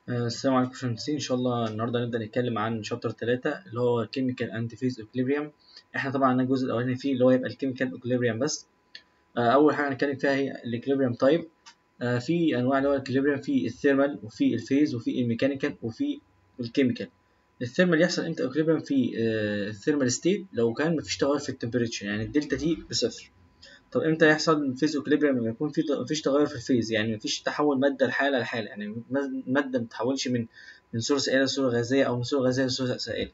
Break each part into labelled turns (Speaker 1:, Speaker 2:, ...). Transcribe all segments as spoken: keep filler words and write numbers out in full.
Speaker 1: آه، السلام عليكم باشمهندسين. ان شاء الله النهارده هنبدا نتكلم عن شابتر ثلاثة اللي هو كيميكال اند فيز اكوليبريم. احنا طبعا عندنا الجزء الاولاني فيه اللي هو يبقى الكيميكال اكوليبريم بس. آه، اول حاجه هنتكلم فيها هي الاكوليبريم تايب. آه، في انواع اللي هو الاكوليبريم، في الثيرمال وفي الفيز وفي الميكانيكال وفي الكيميكال. الثيرمال يحصل امتى اكوليبريم؟ في آه، الثيرمال ستيت لو كان مفيش تغير في التمبريتشر، يعني الدلتا تي بصفر. طب امتى يحصل فيز اكوليبريم؟ لما يكون في مفيش تغير في الفيز، يعني مفيش تحول ماده لحاله لحاله، يعني الماده ما تتحولش من من صوره سائله لصوره غازيه او من صوره غازيه لصوره سائله.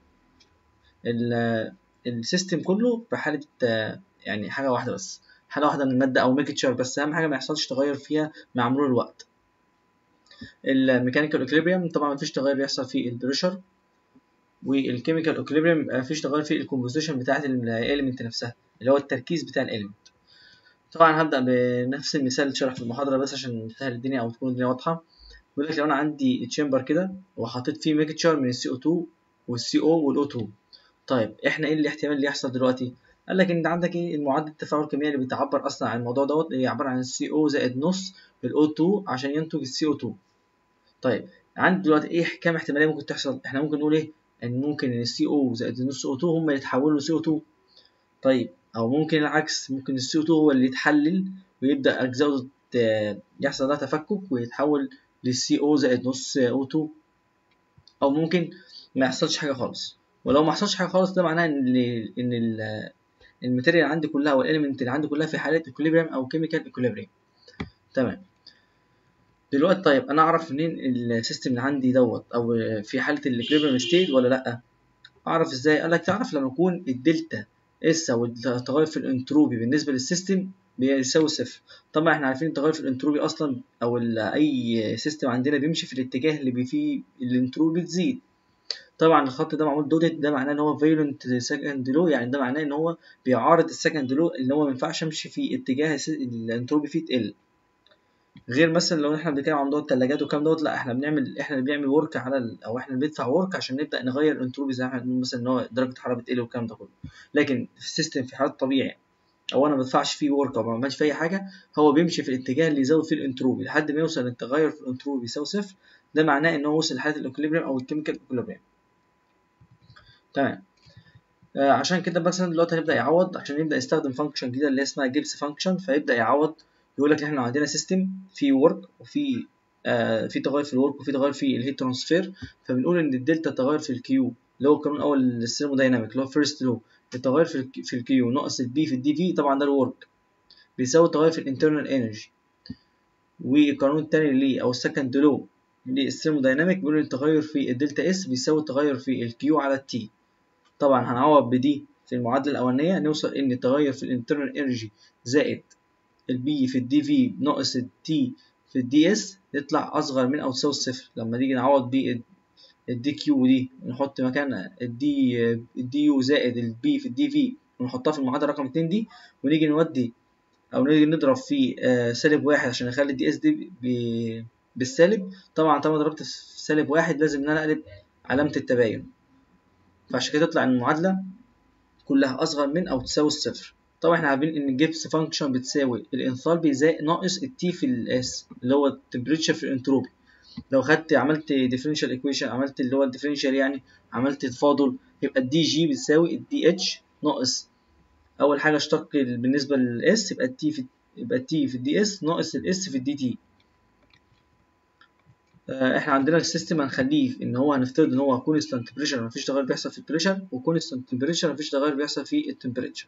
Speaker 1: السيستم كله في حاله يعني حاجه واحده بس، حاله واحده من الماده او ميكتشر بس، اهم حاجه ما يحصلش تغير فيها مع مرور الوقت. الميكانيكال اكوليبريم طبعا مفيش تغير بيحصل في البريشر، والكيميكال اكوليبريم مفيش تغير في الكومبوزيشن بتاعه الاليمنت نفسها اللي هو التركيز بتاع الاليمنت. طبعا هبدأ بنفس المثال اللي اتشرح في المحاضرة بس عشان نسهل الدنيا أو تكون الدنيا واضحة. بيقول لك لو أنا عندي تشامبر كده وحطيت فيه ميكتشر من السي او اتنين والسي او والاو اتنين، طيب إحنا إيه الاحتمال اللي يحصل دلوقتي؟ قال لك إن عندك إيه المعدل التفاعل الكيميائي اللي بيتعبر أصلا عن الموضوع دوت، هي عبارة عن السي او زائد نص الاو اتنين عشان ينتج السي او اتنين. طيب عندي دلوقتي إيه كام احتمالية ممكن تحصل؟ إحنا ممكن نقول إيه؟ إن ممكن إن السي او زائد نص او اتنين هما يتحولوا لسي او اتنين. طيب او ممكن العكس، ممكن السي او اتنين هو اللي يتحلل ويبدا اجزاؤه يحصل لها تفكك ويتحول للسي او زائد نص او اتنين، او ممكن ما يحصلش حاجه خالص. ولو ما حصلش حاجه خالص ده معناه ان ان الماتيريال عندي كلها والاليمنت اللي عندي كلها في حاله اكوليبريم او كيميكال اكوليبريم. تمام. دلوقتي طيب انا اعرف منين السيستم اللي عندي دوت او في حاله الاكوليبريم ستيت ولا لا؟ اعرف ازاي؟ قال لك تعرف لما يكون الدلتا اس او التغير في الانتروبي بالنسبه للسيستم بيساوي صفر. طبعا احنا عارفين التغير في الانتروبي اصلا او اي سيستم عندنا بيمشي في الاتجاه اللي فيه الانتروبي تزيد. طبعا الخط ده معمول دوتد، ده معناه ان هو فيولنت سكند لو، يعني ده معناه ان هو بيعارض السكند لو اللي هو ما ينفعش امشي في اتجاه الانتروبي فيه تقل. غير مثلا لو احنا بنتكلم عن موضوع الثلاجات والكلام دوت، لا احنا بنعمل احنا اللي بنعمل ورك على ال... او احنا اللي بندفع ورك عشان نبدا نغير الانتروبي، زي ما احنا بنقول مثلا ان هو درجه الحراره بتقل والكلام ده كله. لكن في السيستم في حالات طبيعي او انا ما بدفعش فيه ورك او ما بعملش فيه اي حاجه، هو بيمشي في الاتجاه اللي يزود فيه الانتروبي لحد ما يوصل للتغير في الانتروبي بيساوي صفر. ده معناه ان هو وصل لحاله الاكوليبريم او الكيميكال اكوليبريم. تمام. آه عشان كده مثلا دلوقتي هنبدا يعوض عشان يبدا يستخدم فانكشن جديده اللي اسمها جيبس فانكشن، فيبدا يعوض يقول لك احنا عندنا سيستم فيه ورك وفي آه في تغير في الورك وفي تغير في الهيت ترانسفير، فبنقول ان الدلتا تغير في الكيو اللي هو القانون الاول للثيرمودايناميك اللي هو فيرست لو، التغير في ال في الكيو ناقص البي في الدي في، طبعا ده الورك بيساوي التغير في الانترنال انرجي. والقانون الثاني ليه او السكند لو للثيرمودايناميك بيقول ان التغير في الدلتا اس بيساوي التغير في الكيو على التي. طبعا هنعوض بدي في المعادلة الأولانية نوصل إن التغير في الانترنال انرجي زائد البي في الدي في ناقص التي في الدي اس يطلع أصغر من أو تساوي الصفر. لما نيجي نعوض بي الدي كيو دي نحط مكانها الدي الدي يو زائد البي في الدي في ونحطها في المعادلة رقم اتنين دي، ونيجي نودي أو نيجي نضرب في آه سالب واحد عشان نخلي الدي اس دي بالسالب. طبعا طالما ضربت في سالب واحد لازم إن أنا أقلب علامة التباين، فعشان كده تطلع المعادلة كلها أصغر من أو تساوي الصفر. طبعا احنا عارفين إن الجيبس فانكشن بتساوي الانثالبي زائد ناقص التي في الاس اللي هو التمبريتشر في الانتروبي. لو خدت عملت ديفرنشال ايكويشن، عملت اللي هو الديفرنشال يعني عملت تفاضل، يبقى الدي جي بتساوي الدي اتش ناقص أول حاجة اشتق بالنسبة للاس يبقى التي في يبقى التي في الدي اس ناقص الاس في الدي تي. احنا عندنا السيستم هنخليه ان هو هنفترض ان هو كونستانت تمبريتشر مفيش تغير بيحصل في البريشر، وكونستانت تمبريتشر مفيش تغير بيحصل في التمبريتشر.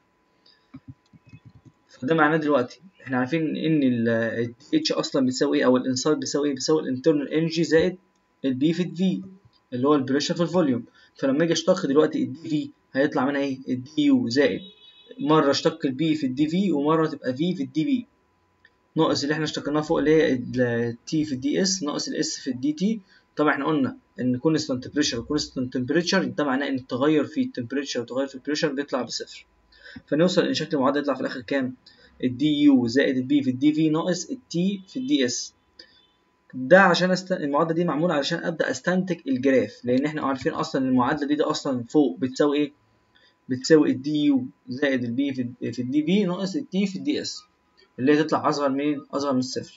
Speaker 1: فده معناه دلوقتي احنا عارفين ان ال H اصلا بتساوي ايه او الانصار بيساوي ايه، بيساوي الانترنال انرجي زائد البي في الفي اللي هو البريشر في الفوليوم. فلما اجي اشتق دلوقتي الدي في هيطلع منها ايه؟ الدي يو زائد مره اشتق البي في الدي في ومره تبقى في في الدي بي ناقص اللي احنا اشتقناه فوق اللي هي التي في الدي اس ناقص الاس في الدي تي. طبعا احنا قلنا ان كونستانت بريشر وكونستانت تمبريتشر ده معناه ان التغير في التمبريتشر والتغير في البريشر بيطلع بصفر. فنوصل ان شكل المعادله يطلع في الاخر كام؟ الدي يو زائد البي في الدي في ناقص التي في الدي اس. ده عشان است... المعادله دي معموله علشان ابدا استنتج الجراف، لان احنا عارفين اصلا المعادله دي, دي اصلا فوق بتساوي ايه؟ بتساوي الدي يو زائد البي في, في الدي في ناقص التي في الدي اس اللي هي تطلع اصغر من اصغر من الصفر.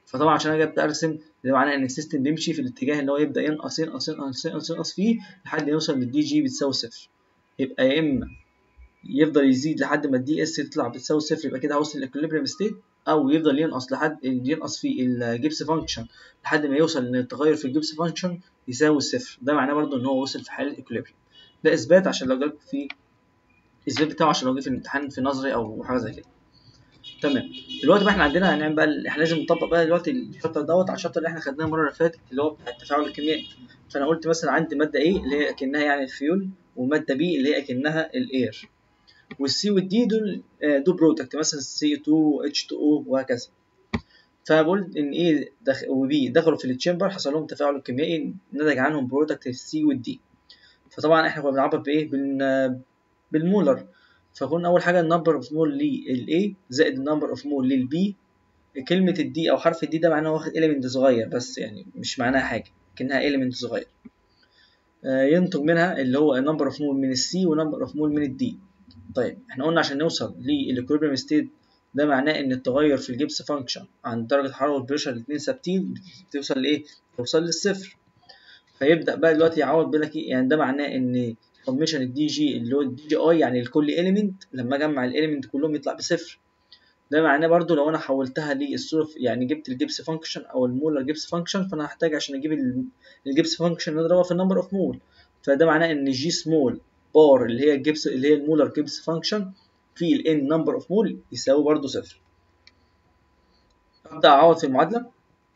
Speaker 1: فطبعا عشان اجي ابدا ارسم ده معناه ان السيستم بيمشي في الاتجاه اللي هو يبدا ينقص ينقص ينقص ينقص, ينقص فيه لحد ما يوصل للدي جي بتساوي صفر. يبقى يا اما يفضل يزيد لحد ما الدي اس تطلع بتساوي صفر، يبقى كده هوصل للاكوليبريم ستيت، او يفضل ينقص لحد ينقص في الجيبس فانكشن لحد ما يوصل ان التغير في الجيبس فانكشن يساوي صفر. ده معناه برضو ان هو وصل في حاله الاكوليبريم. ده اثبات عشان لو جالك في اثبات بتاعه عشان لو جه في الامتحان في نظري او حاجه زي كده. تمام. دلوقتي بقى احنا عندنا هنعمل بقى احنا لازم نطبق بقى دلوقتي الشابتر دوت على الشابتر اللي احنا خدناه المره اللي فاتت اللي هو بتاع التفاعل الكيميائي. فانا قلت مثلا عندي ماده ايه اللي هي اكنها يعني الفيول، وماده بي اللي هي اكنها الاير، والسي والدي دول دول برودكت مثلا سي اتنين اتش اتنين او وهكذا. فبقول ان ايه دخ... وبي دخلوا في التشامبر حصل لهم تفاعل كيميائي نتج عنهم برودكت السي والدي. فطبعا احنا كنا بنعبر بايه بال... بالمولر. فقلنا اول حاجه النمبر اوف مول للاي زائد النمبر اوف مول للبي. كلمه الدي او حرف الدي ده معناه واخد اليمنت صغير بس، يعني مش معناها حاجه كأنها اليمنت صغير. آه ينتج منها اللي هو نمبر اوف مول من السي ونمبر اوف مول من الدي. طيب احنا قلنا عشان نوصل للاكوليبريم ستيت ده معناه ان التغير في الجيبس فانكشن عند درجه حراره والبريشر الاثنين ثابتين بتوصل لايه؟ توصل للصفر. فيبدا بقى دلوقتي يعوض بيقول لك ايه؟ يعني ده معناه ان سميشن الدي جي اللي هو الدي جي اي يعني لكل اليمنت لما اجمع الاليمنت كلهم يطلع بصفر. ده معناه برضو لو انا حولتها للصوره يعني جبت الجيبس فانكشن او المولر جيبس فانكشن، فانا هحتاج عشان اجيب الجيبس فانكشن نضربها في النمبر اوف مول. فده معناه ان جي سمول بار اللي هي الجيبس اللي هي المولر جيبس فانكشن في الان نمبر اوف مول يساوي برضو صفر. ابدا اعوض في المعادله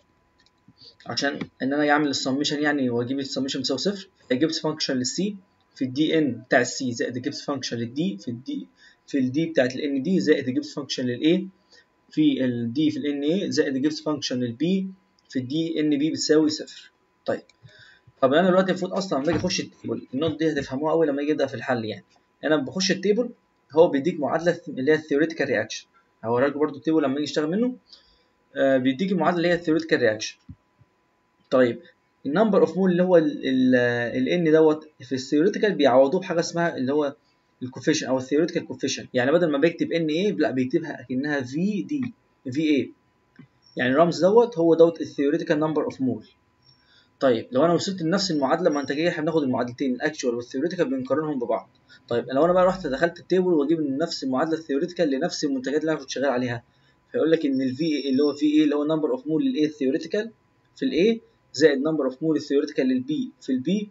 Speaker 1: عشان ان انا اعمل السميشن يعني واجيب السميشن بيساوي صفر. الجيبس فانكشن للسي في الدي ان بتاع السي زائد الجيبس فانكشن للدي في الدي في الدي بتاعت الان دي زائد الجيبس فانكشن للاي في الدي في الان اي زائد الجيبس فانكشن للبي في الدي ان بي بتساوي صفر. طيب طب انا دلوقتي المفروض اصلا لما اجي اخش التيبل النقطه دي هتفهموها قوي لما اجي ابدا في الحل. يعني انا لما بخش التيبل هو بيديك معادله اللي هي الثيوريتيكال رياكشن. هوريك برده التيبل لما اجي اشتغل منه آه بيديك المعادله اللي هي الثيوريتيكال رياكشن. طيب النمبر اوف مول اللي هو الان دوت في الثيوريتيكال بيعوضوه بحاجه اسمها اللي هو الكوفيشن او الثيوريتيكال كوفيشن. يعني بدل ما بكتب ان ايه لا بيكتبها اكنها في دي في اي، يعني الرمز دوت هو دوت الثيوريتيكال نمبر اوف مول. طيب لو انا وصلت لنفس المعادله المنطقيه احنا بناخد المعادلتين الاكشوال والثيوريتيكال بنقارنهم ببعض. طيب لو انا بقى رحت دخلت التيبل واجيب نفس المعادله الثيوريتيكال لنفس المنتجات اللي انا كنت شغال عليها، فيقول لك ان الفي اللي هو في ايه اللي هو نمبر اوف مول للاي الثيوريتيكال في الاي زائد نمبر اوف مول الثيوريتيكال للبي في البي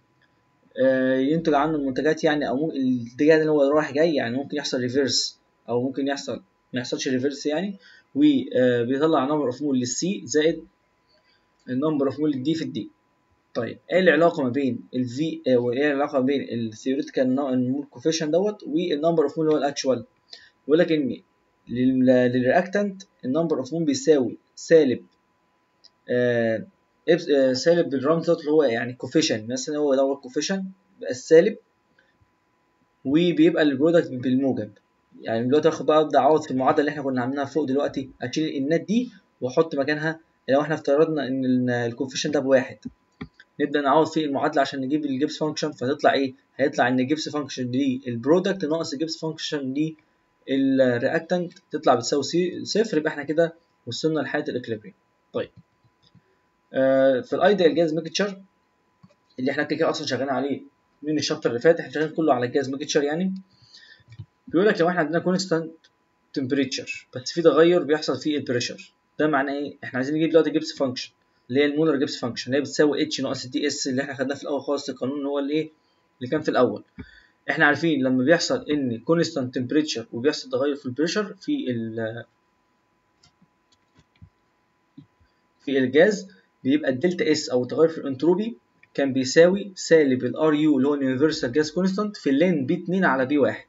Speaker 1: آه ينتج عنه المنتجات يعني، او الاتجاه اللي هو رايح جاي يعني ممكن يحصل ريفيرس او ممكن يحصل ما يحصلش ريفيرس يعني، وبيطلع نمبر اوف مول للسي زائد النمبر اوف مول للدي في الدي. طيب ايه العلاقه ما بين الفي وايه العلاقه ما بين الثيوريتيكال مول كوفيشن دوت والنمبر اوف مول اللي هو الاكشوال؟ بيقول لك ان للرياكتنت النمبر اوف مول بيساوي سالب آه سالب الرمز دوت اللي هو يعني كوفيشن مثلا هو دوت كوفيشن بقى السالب وبيبقى البرودكت بالموجب. يعني دلوقتي اخد بقى ابدا اعوض في المعادله اللي احنا كنا عاملينها فوق دلوقتي، اشيل النات دي واحط مكانها لو احنا افترضنا ان الكوفيشن ده بواحد نبدا نعوض في المعادله عشان نجيب الجيبس فانكشن. فتطلع ايه؟ هيطلع ان الجيبس فانكشن دي البرودكت ناقص الجيبس فانكشن دي الرياكتنت تطلع بتساوي صفر. يبقى احنا كده وصلنا لحاله الاكليبريم. طيب آه في الايديال جاز ميكتشر اللي احنا كده اصلا شغالين عليه من الشابتر اللي فات، احنا شغالين كله على الجاز ميكتشر. يعني بيقول لك لو احنا عندنا كونستانت تمبريتشر بس في تغير بيحصل في البريشر، ده معناه ايه؟ احنا عايزين نجيب دلوقتي جيبس فانكشن اللي هي المولر جيبس فانكشن اللي هي بتساوي اتش ناقص دي اس اللي احنا خدناه في الاول خالص القانون اللي هو الايه اللي كان في الاول. احنا عارفين لما بيحصل ان كونستانت تمبريتشر وبيحصل تغير في البريشر في ال في الجاز بيبقى الدلتا اس او التغير في الانتروبي كان بيساوي سالب الار يو اللي هو اليونيفرسال جاز كونستانت في اللين بي اتنين على بي واحد.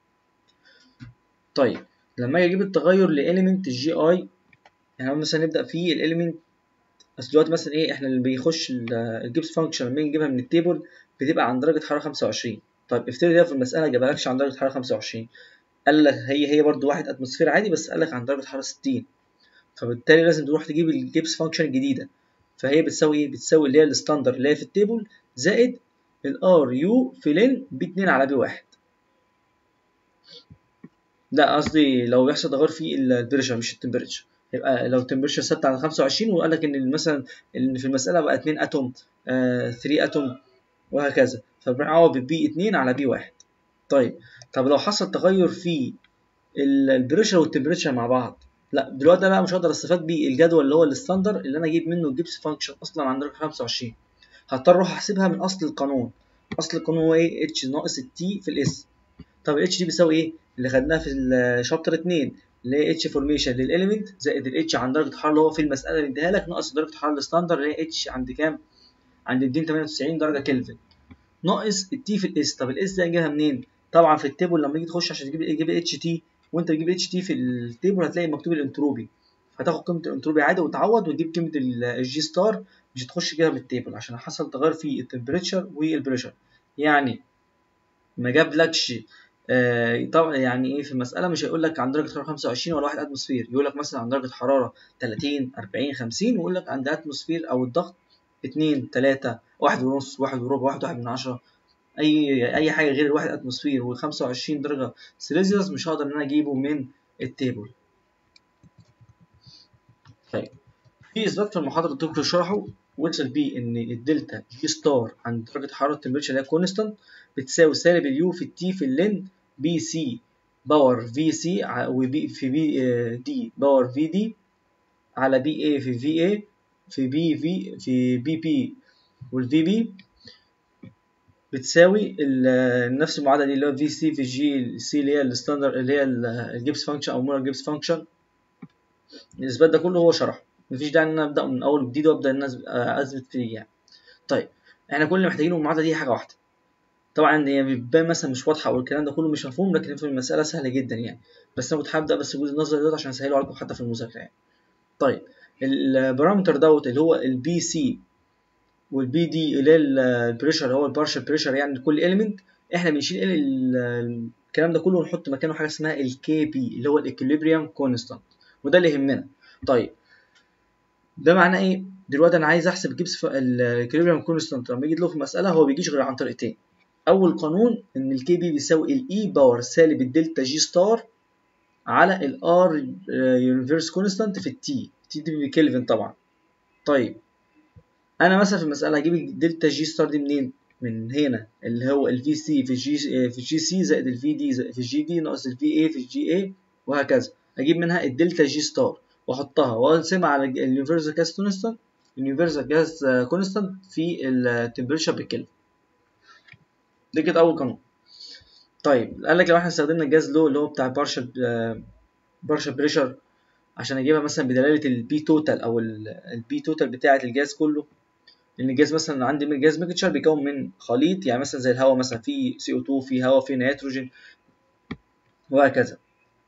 Speaker 1: طيب لما اجي اجيب التغير لاليمنت الجي اي يعني مثلا نبدا في الاليمنت بس دلوقتي مثلا ايه احنا اللي بيخش الجيبس فانكشن لما نجيبها من التيبل بتبقى عند درجه حراره خمسة وعشرين. طيب افترض ده في المساله جابلكش عند درجه حراره خمسة وعشرين، قال لك هي هي برده واحد اتموسفير عادي بس قال لك عند درجه حراره ستين، فبالتالي لازم تروح تجيب الجيبس فانكشن الجديده. فهي بتساوي ايه؟ بتساوي اللي هي الستاندر اللي هي في التيبل زائد الار يو في لين بي اتنين على بي واحد. لا قصدي لو بيحصل تغير في البريشر مش التمبريتشر، يبقى لو التمبريتشر ثابته على خمسة وعشرين وقال لك ان مثلا ان في المساله بقى اتنين اتوم آه ثلاثة اتوم وهكذا، فبنعوض بي اتنين على بي واحد. طيب طب لو حصل تغير في البريشر والتمبريتشر مع بعض، لا دلوقتي انا مش هقدر استفاد بالجدول اللي هو الستاندر اللي انا اجيب منه الجبس فانكشن اصلا عند درجه خمسة وعشرين، هضطر اروح احسبها من اصل القانون. اصل القانون هو ايه؟ اتش ناقص التي في الاس. طب الاتش دي بيساوي ايه؟ اللي خدناها في الشابتر اتنين اللي هي اتش فورميشن للاليمنت زائد الاتش عند درجه الحراره اللي هو في المساله اللي اديها لك ناقص درجه الحراره الستاندر اللي هي اتش عند كام؟ عند مئتين وتمانية وتسعين درجه كلفن ناقص التي في الاس. طب الاس دي هنجيبها منين؟ طبعا في التيبل لما تيجي تخش عشان تجيب تجيب اتش تي، وانت تجيب اتش تي في التيبل هتلاقي مكتوب الانتروبي، هتاخد قيمه الانتروبي عادي وتعوض وتجيب قيمه الجي ستار، مش هتخش بيها من التيبل عشان حصل تغير في التمبريتشر والبريشر. يعني ما جابلكش آه طبعا يعني ايه في المساله مش هيقول لك عند درجه حراره خمسة وعشرين ولا واحد اتموسفير، يقول لك مثلا عند درجه حراره تلاتين أربعين خمسين ويقول لك عند اتموسفير او الضغط اتنين تلاتة واحد ونص واحد وربع واحد واحد من عشرة، اي اي حاجه غير الواحد اتموسفير و خمسة وعشرين درجه سيليزيوس مش هقدر ان انا اجيبه من التيبل. طيب في اثبات في المحاضره الدكتور شرحه وصل بيه ان الدلتا جي ستار عند درجه حراره التمبريتشر اللي هي كونستانت بتساوي سالب اليو في التي في اللين بي سي باور في سي وبي في بي دي باور في دي على بي اي في في اي في بي في في بي بي والفي بي بتساوي نفس المعادله دي اللي هو في سي في جي سي اللي هي الستاندر اللي هي الجيبس فانكشن او مولر جيبس فانكشن. الاثبات ده كله هو شرحه، مفيش داعي ان انا ابدا من اول جديد وابدا ان انا اثبت فيه يعني. طيب احنا كل اللي محتاجينه من المعادله دي حاجه واحده، طبعا هي بتبان مثلا مش واضحه او الكلام ده كله مش مفهوم، لكن في المساله سهله جدا يعني، بس انا كنت هبدا بس الجزء النظري دوت عشان اسهله عليكم حتى في المذاكره يعني. طيب البارامتر دوت اللي هو البي سي والبي دي اللي هي البريشر هو البارشل بريشر يعني لكل اليمنت، احنا بنشيل الكلام ده كله ونحط مكانه حاجه اسمها الكي بي اللي هو الاكيليبريم كونستانت، وده اللي يهمنا. طيب ده معناه ايه؟ دلوقتي انا عايز احسب الجبس الاكيليبريم كونستانت لما يجي له في المساله هو بيجيش غير عن طريقتين. اول قانون ان الكي بي بيساوي الاي باور سالب الدلتا جي ستار على الار يونيفرس كونستانت في التي، تي دي بكلفن طبعا. طيب انا مثلا في المساله هجيب الدلتا جي ستار دي منين؟ من هنا اللي هو الفي سي في جي في جي سي زائد الفي دي في الجي دي ناقص الفي اي في الجي اي وهكذا، اجيب منها الدلتا جي ستار واحطها واقسمها على اليونيفرسال جاز كونستانت اليونيفرسال جاز كونستانت في التمبريتشر بالكلفن. دي كده اول قانون. طيب قال لك لو احنا استخدمنا الجاز لو اللي هو بتاع بارشل بارشل بريشر عشان اجيبها مثلا بدلاله البي توتال او البي توتال بتاعه الجاز كله، لان الجاز مثلا عندي من الجاز ميكتشر بيكون من خليط يعني مثلا زي الهواء مثلا في سي او اتنين في هواء في نيتروجين وهكذا،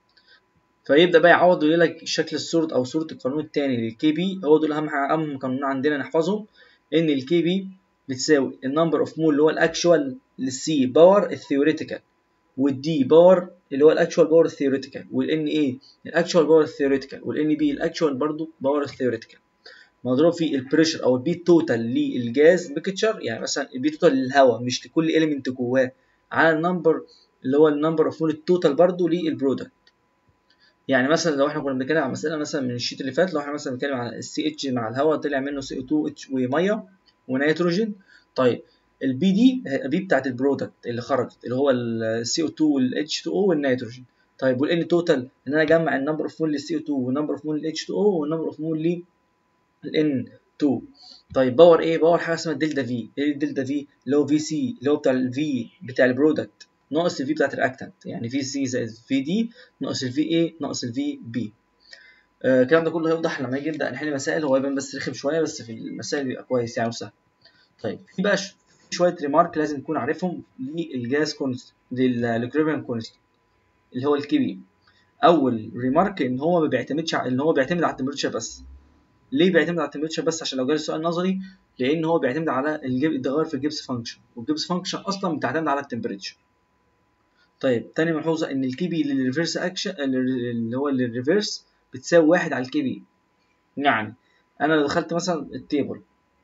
Speaker 1: فيبدا بقى يعوض ويقول لك شكل الصوره او صوره القانون الثاني للكي بي. هو دول اهم اهم قانونين عندنا نحفظهم، ان الكي بي بتساوي النمبر اوف مول اللي هو الاكشوال للسي باور الثيوريتيكال والدي باور اللي هو الاكشوال باور الثيوريتيكال والان اي الاكشوال باور الثيوريتيكال والان بي الاكشوال برضو باور الثيوريتيكال مضروب في البريشر او البي توتال للجاز ميكتشر، يعني مثلا البي توتال للهواء مش لكل اليمنت جواه على النمبر اللي هو النمبر اوف مول التوتال برضو للبرودكت. يعني مثلا لو احنا كنا بنتكلم عن مساله مثلا من الشيت اللي فات، لو احنا مثلا بنتكلم عن السي اتش مع الهواء طلع منه سي او اتنين اتش وميه ونيتروجين. طيب البي دي بي بتاعت البرودكت اللي خرجت اللي هو السي او اتنين والاتش اتنين او والنيتروجين. طيب والان توتال ان انا اجمع النمبر اوف مول للسي او اتنين والنمبر اوف مول للاتش اتنين او والنمبر اوف مول للان اتنين. طيب باور ايه؟ باور حاجه اسمها دلتا في. ايه الدلتا في؟ اللي هو في سي اللي هو بتاع الفي بتاع البرودكت ناقص الفي بتاعت الرياكتنت، يعني في سي زائد في دي ناقص الفي اي ناقص الفي بي. آه الكلام ده كله هيوضح لما يجي نبدا نحل مسائل، هو يبان بس رخم شويه بس في المسائل بيبقى كويس يعني وسهل. طيب في بقى شويه ريمارك لازم نكون عارفهم للجاز كونست للاكريبيوم كونست اللي هو الكي بي. اول ريمارك ان هو ما بيعتمدش على ان هو بيعتمد على التمبريتشر بس. ليه بيعتمد على التمبريتشر بس؟ عشان لو جالي سؤال نظري، لان هو بيعتمد على التغير في الجيبس فانكشن، والجيبس فانكشن اصلا بتعتمد على التمبريتشر. طيب تاني ملحوظه ان الكي بي للريفرس اكشن اللي هو للريفرس بتساوي واحد على الكي بي. يعني انا لو دخلت مثلا التيبل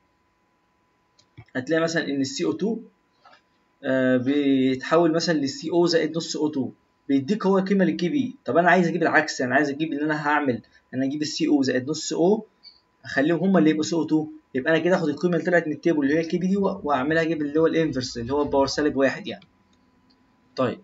Speaker 1: هتلاقي مثلا ان السي او اتنين آه بيتحول مثلا للسي او زائد نص او اتنين، بيديك هو قيمه للكي بي. طب انا عايز اجيب العكس، انا عايز اجيب ان انا هعمل انا اجيب السي او زائد نص او، اخليهم هما اللي يبقوا سي او اتنين، يبقى انا كده اخد القيمه اللي طلعت من التيبل اللي هي الكي بي دي واعملها اجيب اللي هو الانفرس اللي هو باور سالب واحد يعني. طيب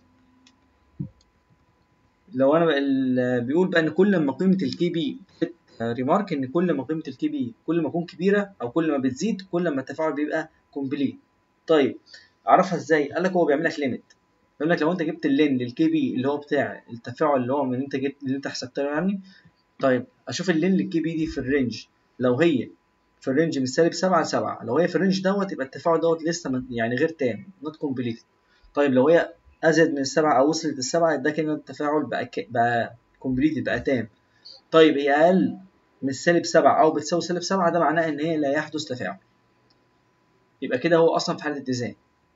Speaker 1: لو انا بقى بيقول بقى ان كل ما قيمه الكي بي ريمارك ان كل ما قيمه الكي بي كل ما تكون كبيره او كل ما بتزيد كل ما التفاعل بيبقى كومبليت. طيب اعرفها ازاي؟ قال لك هو بيعمل لك ليميت، بيقول لك لو انت جبت اللين للكي بي اللي هو بتاع التفاعل اللي هو من انت جبت اللي انت حسبته يعني. طيب اشوف اللين للكي بي دي في الرينج، لو هي في الرينج من سالب سبعة ل سبعة، لو هي في الرينج دوت يبقى التفاعل دوت لسه يعني غير تام نوت كومبليت. طيب لو هي ازيد من السبعة او وصلت للسبعة ده كده التفاعل بقى ك... بقى كومبليت بقى تام. طيب هي اقل من سالب سبعة او بتساوي سالب سبعة ده معناه ان هي لا يحدث تفاعل، يبقى كده هو اصلا في حاله اتزان.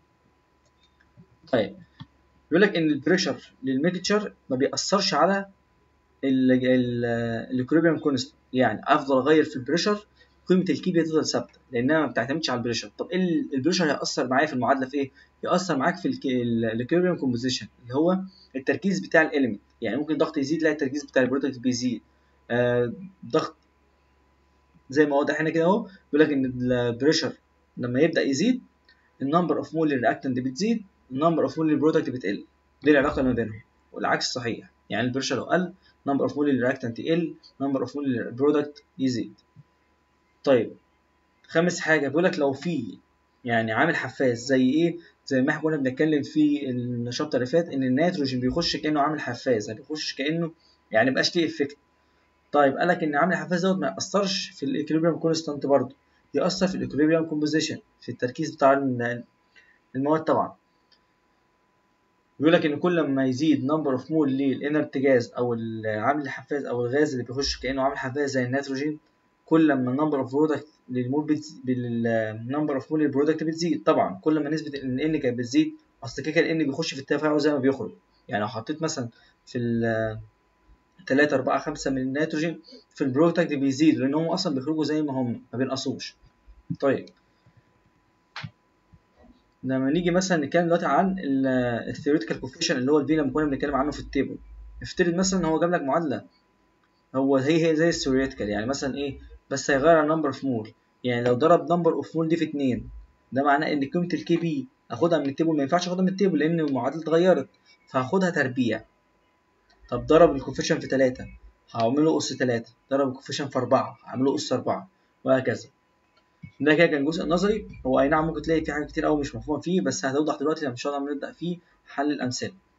Speaker 1: طيب بيقول لك ان البريشر للميكتشر ما بيأثرش على الاكوليبريم كونست، يعني افضل اغير في البريشر قيمه الكي بي تفضل ثابته لانها ما بتعتمدش على البريشر. طب ايه البريشر هيأثر معايا في المعادله في ايه؟ يأثر معاك في الاكوليبريم كومبوزيشن اللي هو التركيز بتاع الاليمنت، يعني ممكن ضغط يزيد لا التركيز بتاع البرودكت بيزيد. آه ضغط زي ما واضح هنا كده اهو، بيقول لك ان البريشر لما يبدا يزيد النمبر اوف مول للرياكتنت بتزيد، النمبر اوف مول للبرودكت بتقل. دي العلاقه اللي ما بينهم، والعكس صحيح، يعني البريشر لو قل نمبر اوف مول للرياكتنت يقل، نمبر اوف مول للبرودكت يزيد. طيب خامس حاجه بيقول لك لو في يعني عامل حفاز زي ايه؟ زي ما احنا كنا بنتكلم في الشابتر اللي فات ان النيتروجين بيخش كانه عامل حفاز، يعني بيخش كانه يعني مبقاش ليه افكت. طيب قال لك ان عامل الحفاز دوت ما ياثرش في الاكوليبريم كونستانت، برضه ياثر في الاكوليبريم كومبوزيشن في التركيز بتاع المواد طبعا. بيقول لك ان كل ما يزيد نمبر اوف مول للانرت جاز او العامل الحفاز او الغاز اللي بيخش كانه عامل حفاز زي النيتروجين، كل ما النمبر اوف برودكت للمول بالنمبر اوف مول للبرودكت بتزيد. طبعا كل ما نسبه ان ان كانت بتزيد، اصل كده كده ان بيخش في التفاعل زي ما بيخرج، يعني لو حطيت مثلا في ال تلاتة أربعة خمسة من النيتروجين في البرودكت بيزيد لان هم اصلا بيخرجوا زي ما هم ما بينقصوش. طيب لما نيجي مثلا نتكلم دلوقتي عن الثيوريتيكال كوفيشن اللي هو الفي لما كنا بنتكلم عنه في التيبل، افترض مثلا ان هو جاب لك معادله هو هي هي زي الثيوريتيكال، يعني مثلا ايه بس هيغير على نمبر اوف مول، يعني لو ضرب نمبر اوف مول دي في اتنين ده معناه ان قيمه الكي بي اخدها من التيبل، ما ينفعش اخدها من التيبل لان المعادله اتغيرت فهاخدها تربيع. طب ضرب الكوفيشن في تلاتة هعمله اس تلاتة، ضرب الكوفيشن في أربعة هعمله اس أربعة، وهكذا. ده كده كان جزء نظري، هو اي نعم ممكن تلاقي في حاجات كتير قوي مش مفهومه فيه، بس هتوضح دلوقتي لما ان شاء الله نبدا فيه حل الامثله.